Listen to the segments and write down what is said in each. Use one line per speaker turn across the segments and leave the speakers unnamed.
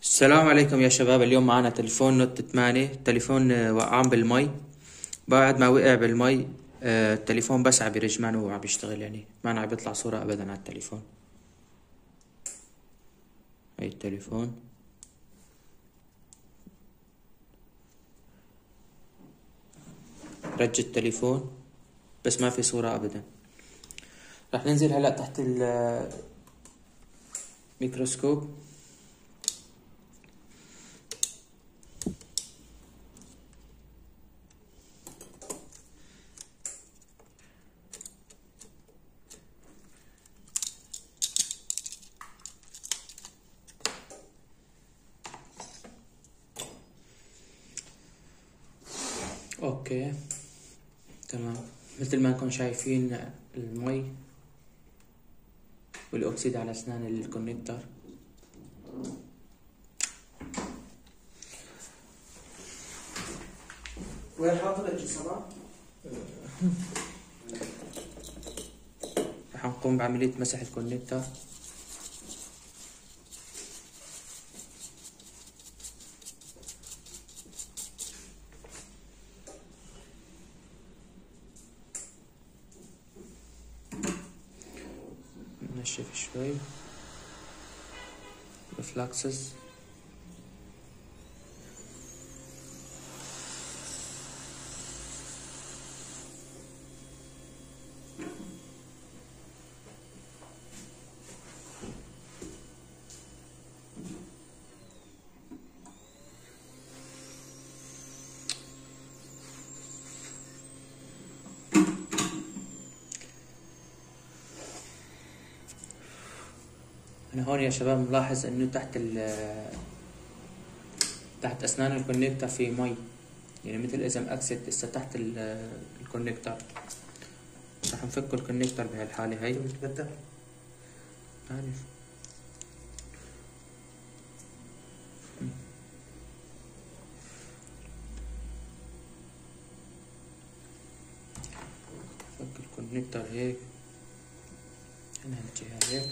السلام عليكم يا شباب. اليوم معنا تليفون نوت 8. تليفون وقعان بالمي. بعد ما وقع بالمي التليفون بس عم برجمان وهو عم بيشتغل، يعني ما عم بيطلع صورة ابدا على التليفون. هي التليفون رج التليفون بس ما في صورة ابدا. رح ننزل هلا تحت الميكروسكوب. اوكي تمام، مثل ما انكم شايفين المي والاكسيد على اسنان الكونكتر.
وين حاطط الجسمة؟
رح نقوم بعملية مسح الكونكتر. نشف شوي بفلاكسز. أنا هون يا شباب ملاحظ إنه تحت أسنان الكونكتر في مي، يعني مثل إذا مأكسد لسه تحت الكونكتر. رح نفك الكونكتر بهالحالة هي.
متقدر.
عارف فك الكونكتر هيك من هالجهة هيك.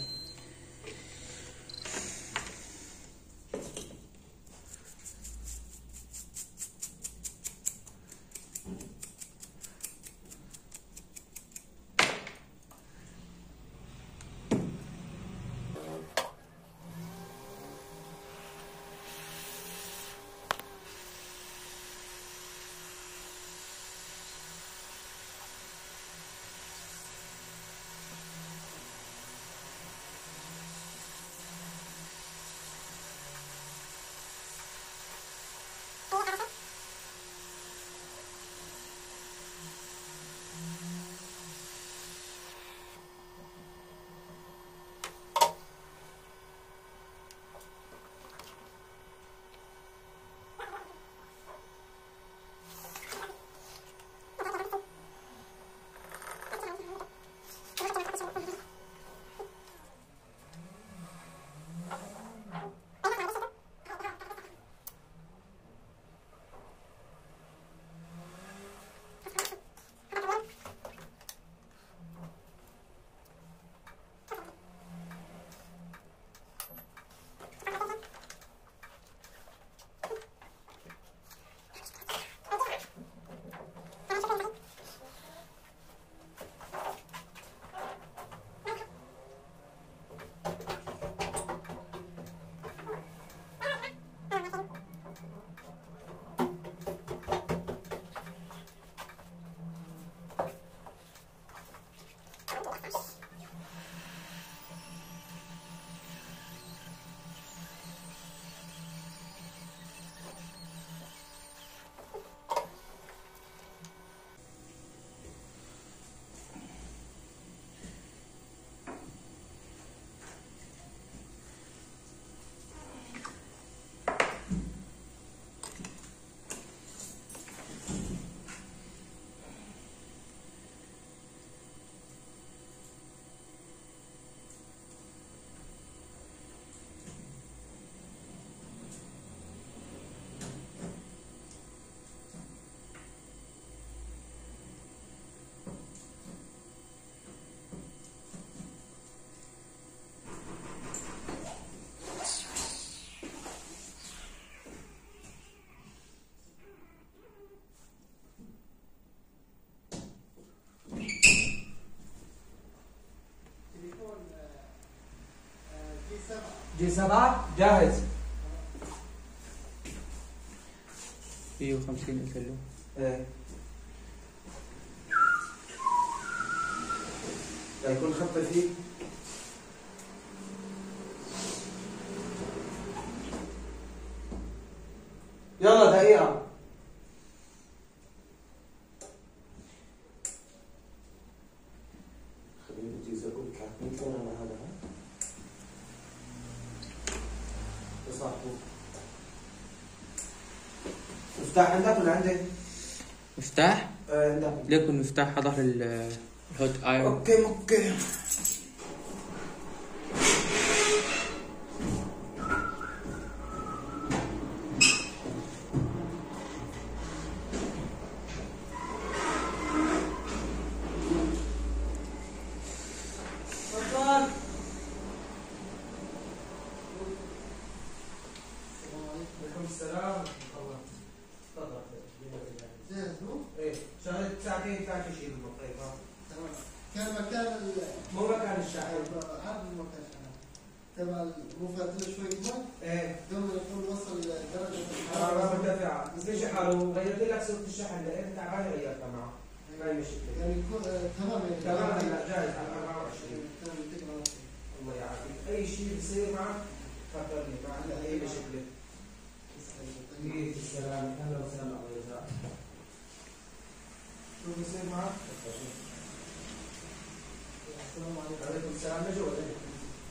G7 جاهز.
150 قلت له.
ايه يكون خطة فيه. يلا دقيقة. خليني بدي اقول لك 300 على هذا. صح. مفتاح عندك ولا عندك؟
مفتاح؟
عندك.
ليكن مفتاح حضر الهوت ايرون.
اوكي. السلام ورحمة الله. تفضل.
جاهز مو؟
ايه شغلت ساعتين كان تشيل المطيف.
تمام. كان مكان
مو مكان الشاحن.
عرض المكان الشاحن. تمام. مو فاتله شوي ماء؟
ايه
دوما يكون وصل درجة
الحرارة مرتفعة. مش حاله غيرت لك صوت الشحن لقيت تعبان غيرتها معه. ما هي مشكلة.
يعني يكون تمام يعني.
تمام هلا جاهز على 24.
تمام يعطيك العافية.
الله يعافيك. أي شيء بصير معك خبرني ما عندنا أي مشكلة. كيف السلام أهلا وسهلا الله يجزاك. شو بصير معك؟ السلام عليكم. وعليكم السلام. نجوا ولا إيه؟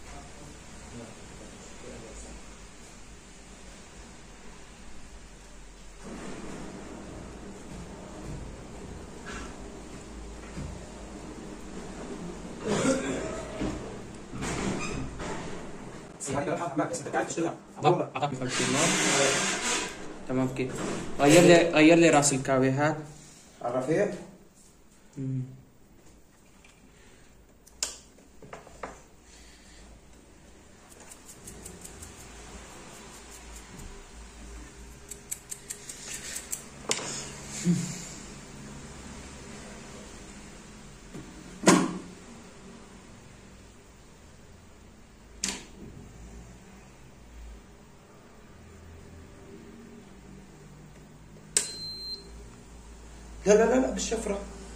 تمام كيف. غير لي راس الكاويهات.
الرفيق. لا بالشفرة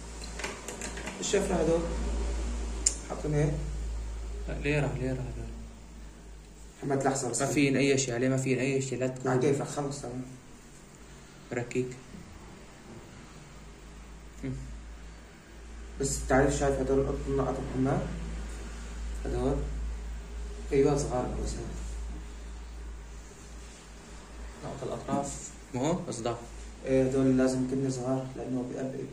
هذول حاطين هيك.
لا ليرة
محمد لحظة بس.
ما فين أي شيء عليه، ما فين أي شيء، لا تكون
كيفك خلص تمام.
ركيك.
بس بتعرف شايف هذول النقط محمد هذول ايوه صغار بس
نقط الأطراف مو هو أصدق.
ايه هذول لازم كنا صغار لأنه بيقبل.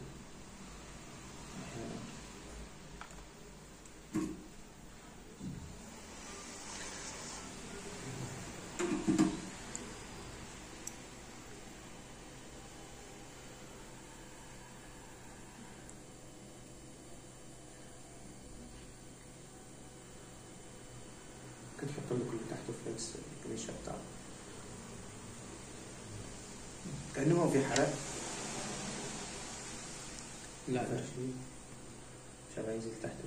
كنت حط له كل تحته فليكس الكريشة بتاعه كأنه ما في حرق.
لا
شبه ينزل تحته.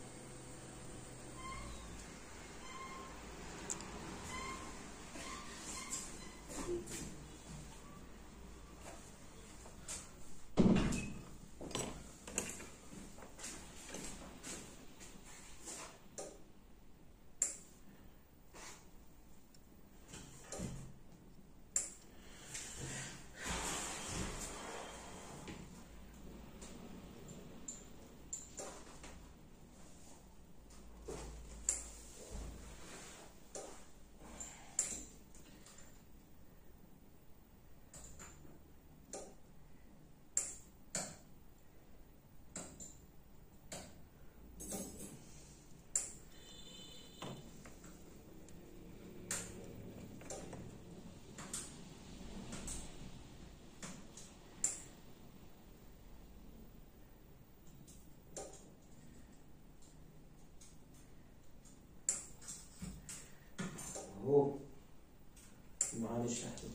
هو معلش تحته.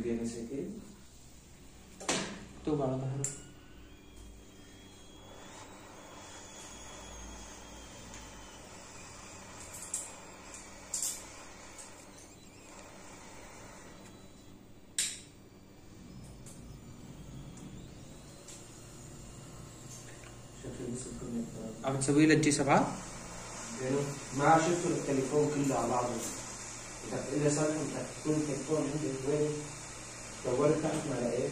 جينيس هيك مكتوب على ظهره. عم تسوي له الجي 7؟
ما شفتوا التليفون كله على بعضه. إذا صار بدك تكون التليفون عندك وين دورت تحت ما لقيت.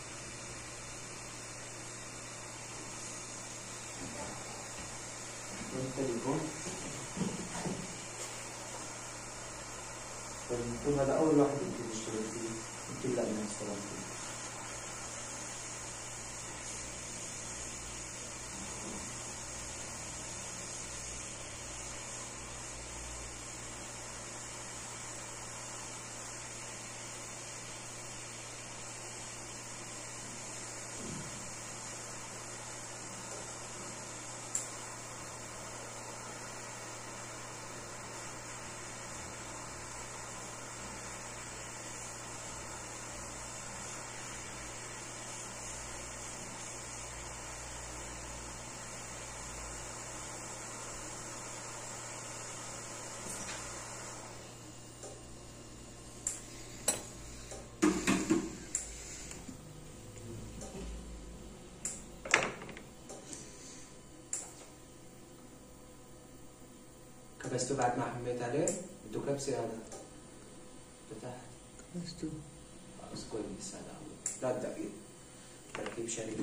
التليفون فالتليفون هذا أول واحد يمكن تشتغل فيه، يمكن لا ما اشتغل فيه. كبسته بعد ما حميت عليه؟ بده كبسة هذا. فتح
كبسته.
خلص كويس هذا هو. لا دقيق. تركيب شرقي.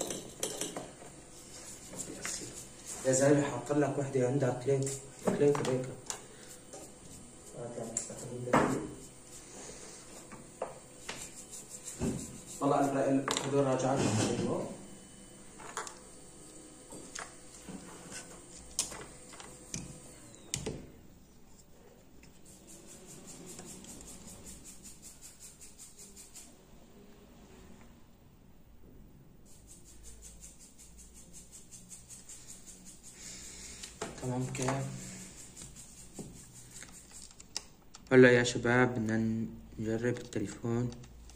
يا زلمة حاط لك وحدة عندها كليك هيك. والله انا هذول راجعات حلوه.
تمام كيف؟ هلا يا شباب بدنا نجرب التليفون.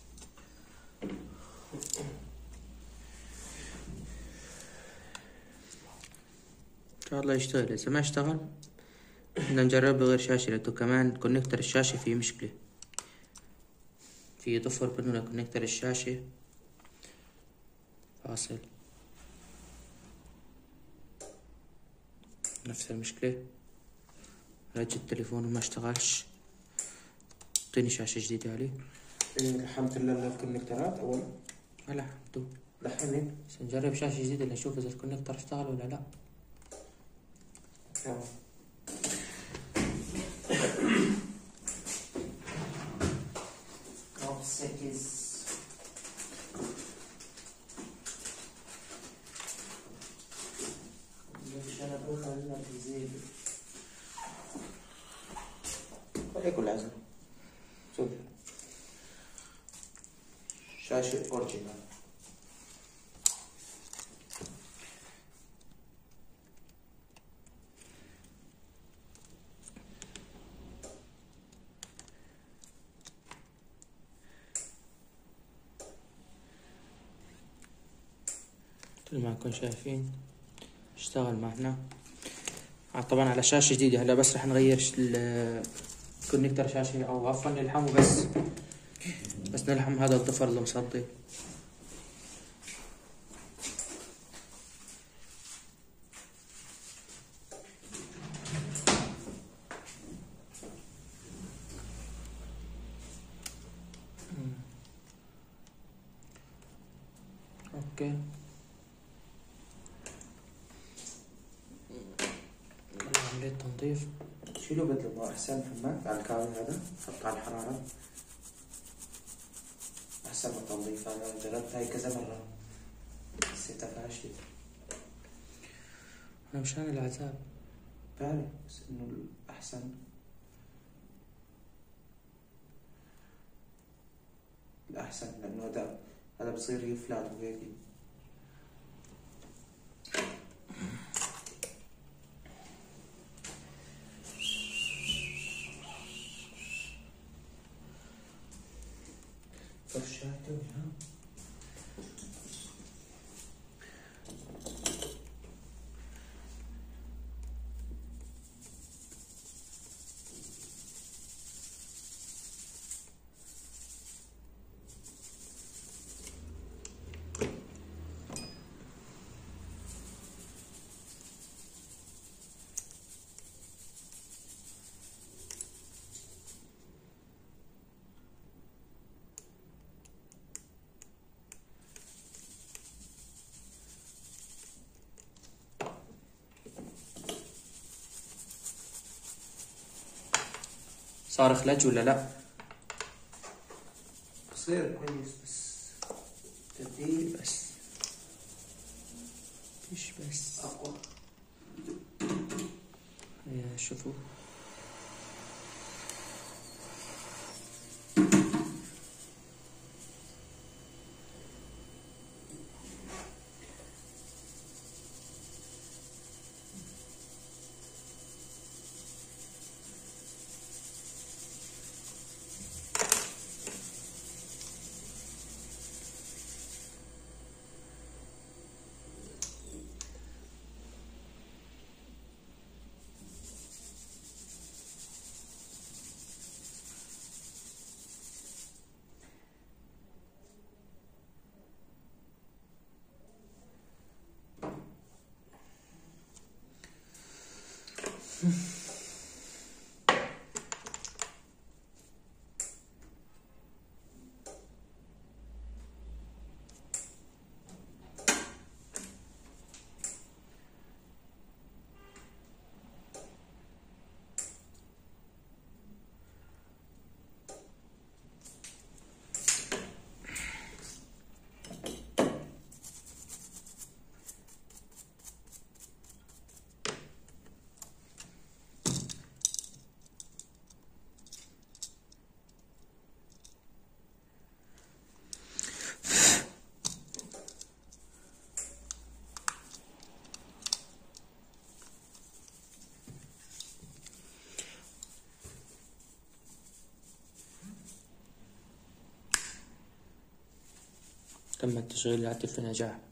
ان شاء الله يشتغل. اذا ما اشتغل بدنا نجرب بغير شاشة، لأنه كمان كونكتر الشاشة فيه مشكلة، في ضفر بدنا كونكتر الشاشة فاصل. نفس المشكلة، رج التليفون وما اشتغلش. اعطيني شاشة جديدة عليه.
لحمت الكونكترات أولا؟
ما لحمته.
لحمت؟
بس نجرب شاشة جديدة لنشوف إذا الكونكتر اشتغل ولا لا.
تمام. هيك لازم شوف شاشة أوريجينال.
مثل ما نكون شايفين اشتغل معنا. طبعا على شاشة جديدة. هلا بس رح نغير كونكتر شاشة او عفوا نلحمه بس نلحم هذا الضفر اللي مصدي. اوكي عملية تنظيف.
شيلوا بدله أحسن محمد على الكاوي هذا، حط على الحرارة أحسن من التنظيف. أنا جربت هاي كذا مرة حسيتها فاشلة.
أنا مشان العذاب
بعرف بس إنه الأحسن لأنه هذا بصير يفلت وهيك. شاتم ها.
صار خلج ولا لا؟
بصير كويس بس تبديل
بس فيش بس.
اقوى.
شوفوا تم التشغيل الهاتف بنجاح.